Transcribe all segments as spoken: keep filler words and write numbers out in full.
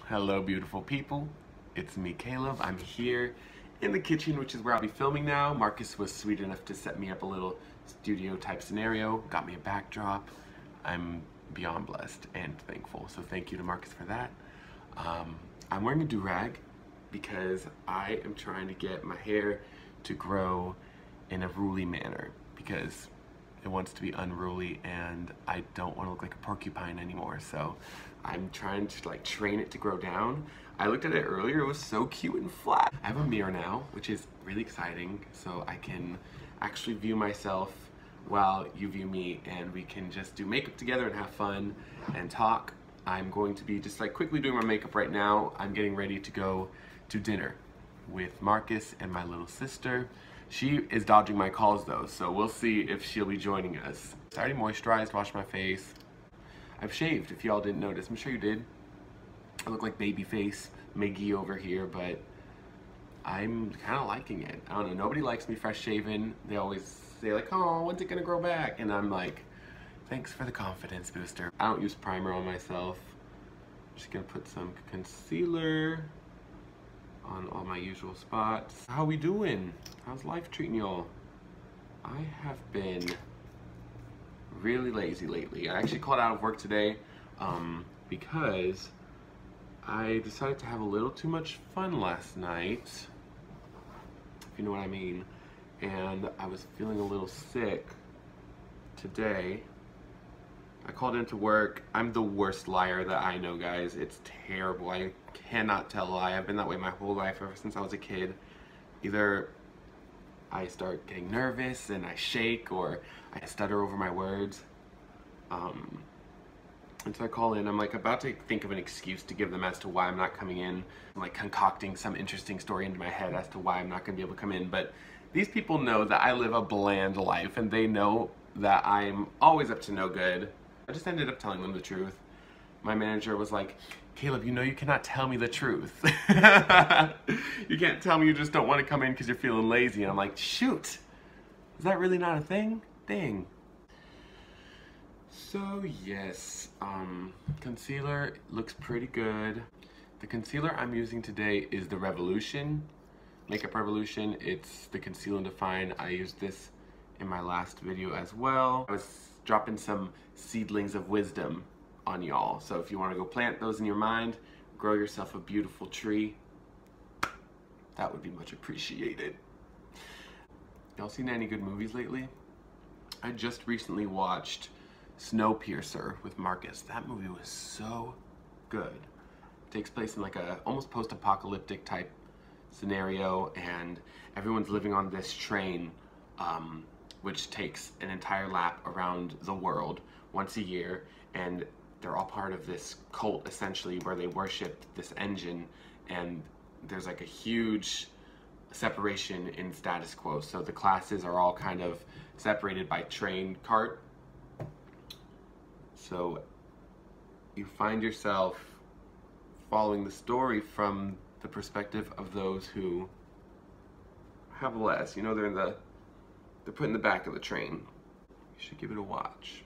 Hello beautiful people, it's me Caleb. I'm here in the kitchen, which is where I'll be filming now. Marcus was sweet enough to set me up a little studio type scenario, got me a backdrop. I'm beyond blessed and thankful, so thank you to Marcus for that. Um, I'm wearing a do-rag because I am trying to get my hair to grow in a ruly manner because it wants to be unruly and I don't want to look like a porcupine anymore, so I'm trying to like train it to grow down. I looked at it earlier, it was so cute and flat. I have a mirror now, which is really exciting, so I can actually view myself while you view me and we can just do makeup together and have fun and talk. I'm going to be just like quickly doing my makeup right now. I'm getting ready to go to dinner with Marcus and my little sister. She is dodging my calls though, so we'll see if she'll be joining us. I already moisturized, washed my face. I've shaved, if y'all didn't notice. I'm sure you did. I look like Babyface Miggy over here, but I'm kind of liking it. I don't know, nobody likes me fresh shaven. They always say like, oh, when's it gonna grow back? And I'm like, thanks for the confidence booster. I don't use primer on myself. I'm just gonna put some concealer on all my usual spots. How we doing? How's life treating y'all? I have been really lazy lately. I actually called out of work today um, because I decided to have a little too much fun last night, if you know what I mean, and I was feeling a little sick today. I called into work. I'm the worst liar that I know, guys. It's terrible. I cannot tell a lie. I've been that way my whole life ever since I was a kid. Either I start getting nervous and I shake, or I stutter over my words. Um, and so I call in. I'm like about to think of an excuse to give them as to why I'm not coming in. I'm like concocting some interesting story into my head as to why I'm not going to be able to come in. But these people know that I live a bland life, and they know that I'm always up to no good. I just ended up telling them the truth. My manager was like, Caleb, you know you cannot tell me the truth. You can't tell me you just don't want to come in because you're feeling lazy. And I'm like, shoot, is that really not a thing? Dang. So yes, um, concealer looks pretty good. The concealer I'm using today is the Revolution, Makeup Revolution. It's the Conceal and Define. I used this in my last video as well. I was dropping some seedlings of wisdom on y'all. So if you want to go plant those in your mind, grow yourself a beautiful tree, that would be much appreciated. Y'all seen any good movies lately? I just recently watched Snowpiercer with Marcus. That movie was so good. It takes place in like a almost post-apocalyptic type scenario, and everyone's living on this train um, which takes an entire lap around the world once a year, and they're all part of this cult essentially where they worship this engine, and there's like a huge separation in status quo. So the classes are all kind of separated by train cart. So you find yourself following the story from the perspective of those who have less. You know, they're in the they're put in the back of the train. You should give it a watch.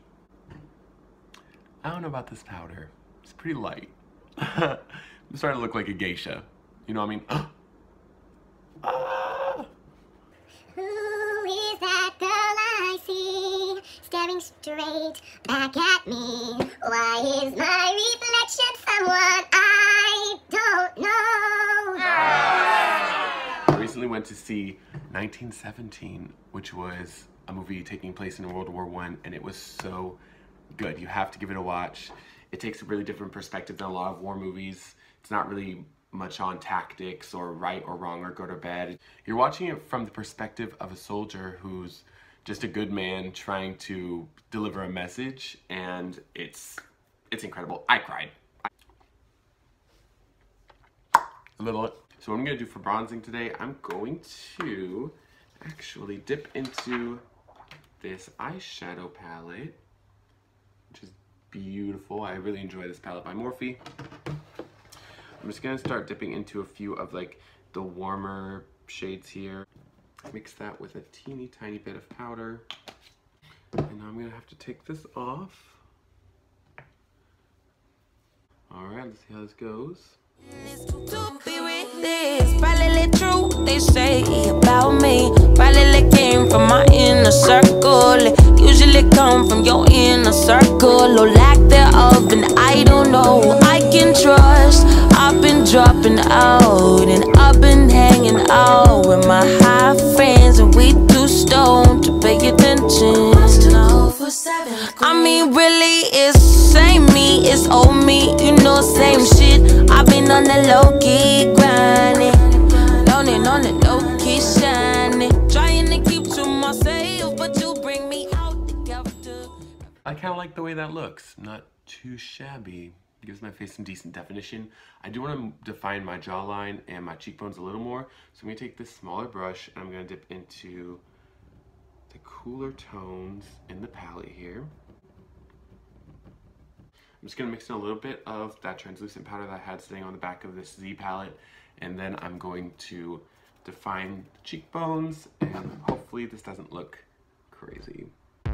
I don't know about this powder. It's pretty light. I'm starting to look like a geisha. You know what I mean? Ah! Who is that girl I see staring straight back at me? Why is my reflection someone I don't know? I recently went to see nineteen seventeen, which was a movie taking place in World War One, and it was so good. You have to give it a watch. It takes a really different perspective than a lot of war movies. It's not really much on tactics or right or wrong or go to bed. You're watching it from the perspective of a soldier who's just a good man trying to deliver a message, and it's it's incredible. I cried. A little. So what I'm gonna do for bronzing today, I'm going to actually dip into this eyeshadow palette, which is beautiful. I really enjoy this palette by Morphe. I'm just gonna start dipping into a few of like the warmer shades here. Mix that with a teeny tiny bit of powder. And now I'm gonna have to take this off. All right, let's see how this goes. Probably true, they say about me. Probably came from my inner circle. Usually come from your inner circle, or lack thereof, and I don't know who I can trust. I've been dropping out, and I've been hanging out with my high friends, and we too stoned to pay attention. I mean, really, it's same me, it's old me, you know, same shit. I've been on the low key grinding, loaning on the low key shining, trying to keep to myself, but you bring me out together. I kind of like the way that looks. Not too shabby. Gives my face some decent definition. I do want to define my jawline and my cheekbones a little more, so I'm going to take this smaller brush and I'm going to dip into the cooler tones in the palette here. I'm just going to mix in a little bit of that translucent powder that I had sitting on the back of this Z palette, and then I'm going to define the cheekbones, and hopefully this doesn't look crazy.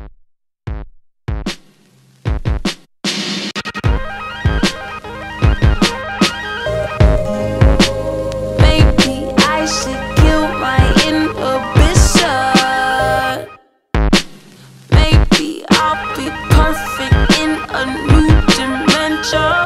Maybe I should kill my inhibition. Maybe I'll be perfect in a new dimension.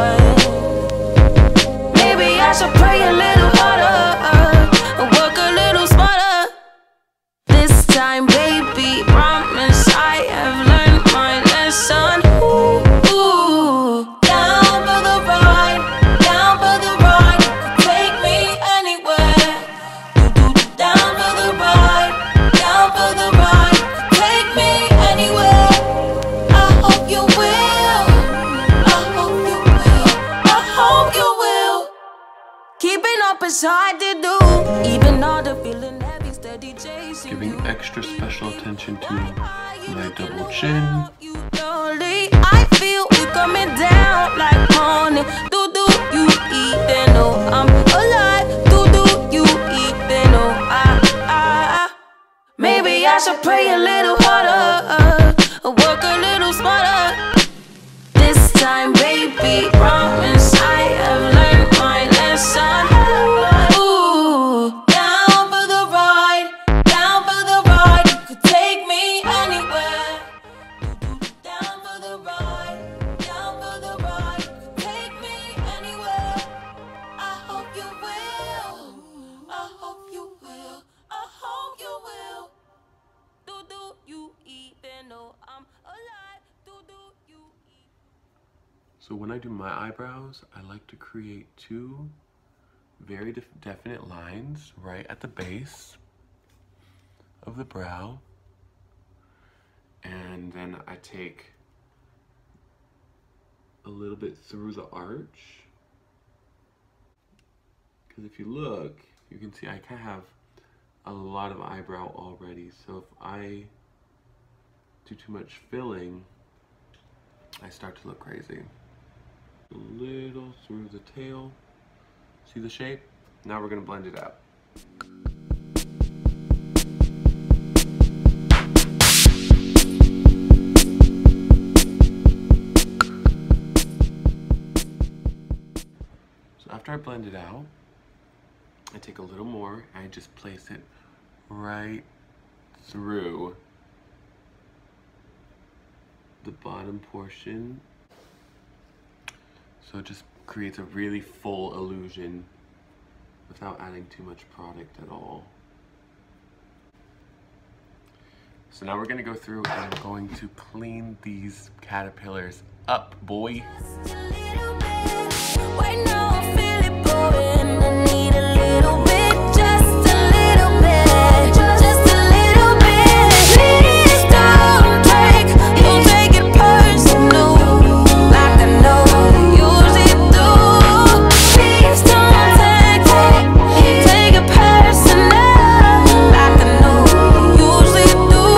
Maybe I should pray a little harder and work a little smarter. This time, baby, promise I have learned my lesson. Ooh, ooh. Down for the ride, down for the ride. You could take me anywhere. You do the down for the ride, down for the ride. You could take me anywhere. I hope you will. I hope you will. I hope you will. Keeping up is hard to do, even all the feeling heavy, steady chasing. Giving extra special attention to my double chin. You slowly, I feel you coming down like honey. Do do you even know I'm alive? Do do you even know I, I, maybe I should pray a little harder, uh, work a little smarter. This time, baby, promise I have learned my lesson. Ooh, down for the ride, down for the ride. You could take me anywhere. Down for the ride, down for the ride. You could take me anywhere. I hope you will. I hope you will. I hope you will. Do do you even know I'm alive? Do do you even? So when I do my eyebrows, I like to create two very def definite lines right at the base of the brow, and then I take a little bit through the arch, because if you look, you can see I kind of have a lot of eyebrow already, so if I do too much filling, I start to look crazy. A little through the tail. See the shape? Now we're gonna blend it out. So after I blend it out, I take a little more and I just place it right through the bottom portion. So it just creates a really full illusion without adding too much product at all. So now we're gonna go through and I'm going to clean these caterpillars up, boy. Just a little bit. Right now I feel it pouring. I need a little bit, just a little bit, just a little bit. Please don't take, don't take it personal, like I know you usually do. Please don't take, take, take it personal, like I know you usually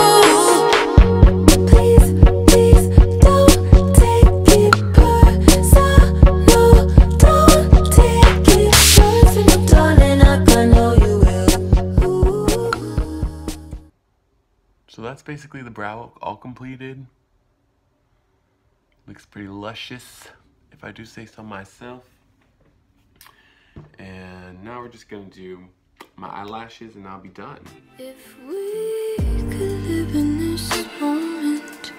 do. Please, please don't take it personal, don't take it personal, darling, like I know you will. Ooh. So that's basically the brow all completed. Looks pretty luscious, if I do say so myself. And now we're just gonna do my eyelashes and I'll be done. If we could live in this moment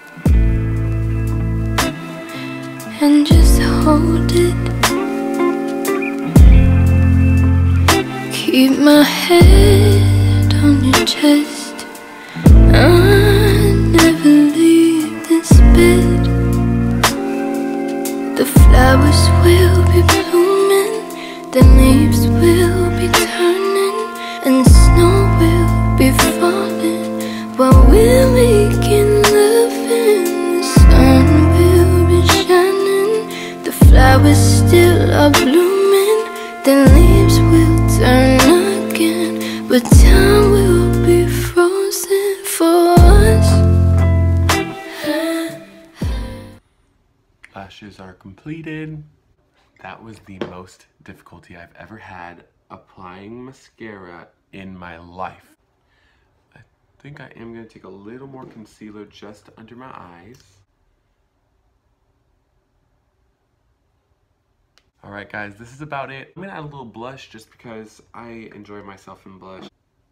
and just hold it, keep my head on your chest, I never leave this bed. The flowers will be blooming, the leaves will be turning, and snow will be falling while we're making love, and the sun will be shining. The flowers still are blooming, the leaves will turn again, but time will be frozen for us. Lashes are completed. That was the most difficulty I've ever had applying mascara in my life. I think I am going to take a little more concealer just under my eyes. Alright guys, this is about it. I'm going to add a little blush just because I enjoy myself in blush.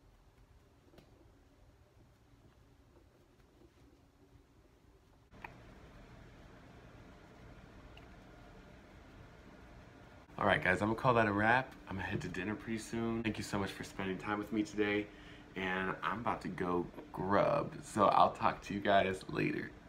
Alright guys, I'm gonna call that a wrap. I'm gonna head to dinner pretty soon. Thank you so much for spending time with me today. And I'm about to go grub. So I'll talk to you guys later.